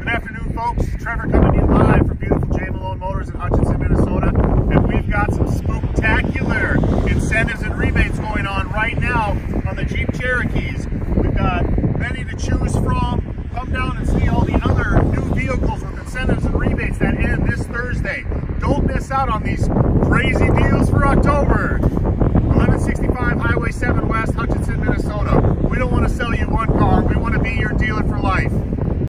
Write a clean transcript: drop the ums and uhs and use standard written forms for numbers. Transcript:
Good afternoon, folks. Trevor coming to you live from beautiful J. Malone Motors in Hutchinson, Minnesota. And we've got some spooktacular incentives and rebates going on right now on the Jeep Cherokees. We've got many to choose from. Come down and see all the other new vehicles with incentives and rebates that end this Thursday. Don't miss out on these crazy deals for October.